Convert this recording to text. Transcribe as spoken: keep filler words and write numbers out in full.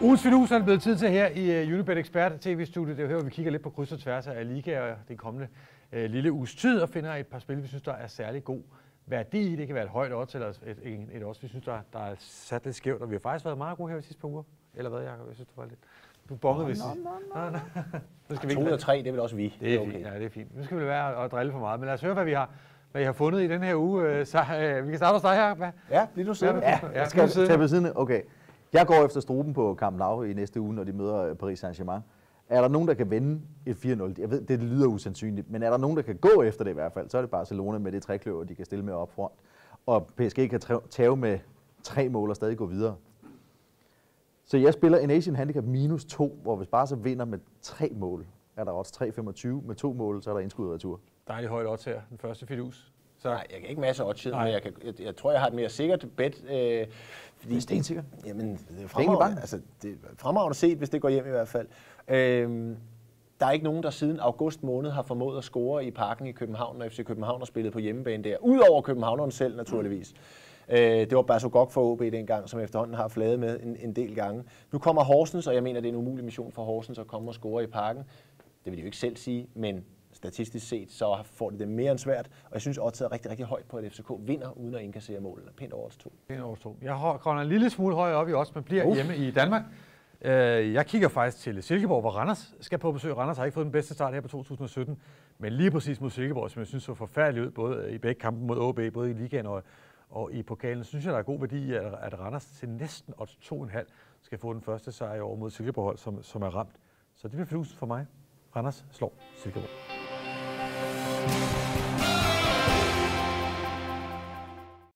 Ugens finus er det blevet tid til her i uh, Unibet Expert T V-studiet. Det er her, hvor vi kigger lidt på kryds og tværs af ligaer og den kommende uh, lille uges tid og finder et par spil, vi synes, der er særlig god værdi i. Det kan være et højt odds eller et, et, et odds, vi synes, der, der er sat lidt skævt. Og vi har faktisk været meget gode her de sidste par uger. Eller hvad, Jacob? Jeg synes, det var lidt... Du bongede ved sidst. Nu skal vi to ud af tre, det er vel også vi. Det er okay. Fint. Ja, det er fint. Nu skal vi være og drille for meget. Men lad os høre, hvad vi har, hvad I har fundet i den her uge. Så uh, vi kan starte hos dig her. Hvad? Ja, lige nu sidder Ja, jeg skal tage ved siden. Okay. Jeg går efter struben på Camp Nou i næste uge, når de møder Paris Saint-Germain. Er der nogen, der kan vinde et fire nul? Jeg ved, det lyder usandsynligt, men er der nogen, der kan gå efter det i hvert fald, så er det Barcelona med det trækløver, de kan stille med op front. Og P S G kan tage med tre mål og stadig gå videre. Så jeg spiller en Asian Handicap minus to, hvor hvis Barca vinder med tre mål, er der også tre komma femogtyve. Med to mål, så er der indskud og retur. Dejligt højt odds her, den første fidus. Så. Nej, jeg kan ikke masse odds, men jeg, kan, jeg, jeg tror, jeg har et mere sikkert bet. Øh, fordi, det er stensikkert. Jamen, det er fremragende, altså, det er fremragende set, hvis det går hjem i hvert fald. Øh, der er ikke nogen, der siden august måned har formået at score i Parken i København, når F C København har spillet på hjemmebane der. Udover københavneren selv, naturligvis. Mm. Øh, det var Basogok for O B dengang, som efterhånden har flaget med en, en del gange. Nu kommer Horsens, og jeg mener, det er en umulig mission for Horsens at komme og score i Parken. Det vil de jo ikke selv sige, men statistisk set, så får de det mere end svært. Og jeg synes også, at rigtig, rigtig højt på, at F C K vinder, uden at indkassere mål. Eller pænt over to. Pænt over to. Jeg har en lille smule højere op i odds, men bliver uh. hjemme i Danmark. Jeg kigger faktisk til Silkeborg, hvor Randers skal på besøg. Randers har ikke fået den bedste start her på to tusind og sytten, men lige præcis mod Silkeborg, som jeg synes så forfærdeligt ud, både i begge kampe mod O B, både i ligaen og, og i pokalen, synes jeg, der er god værdi i, at Randers til næsten odds to komma fem skal få den første sejr over mod Silkeborg, som, som er ramt. Så det bliver fidusen for mig. Randers slår Silkeborg.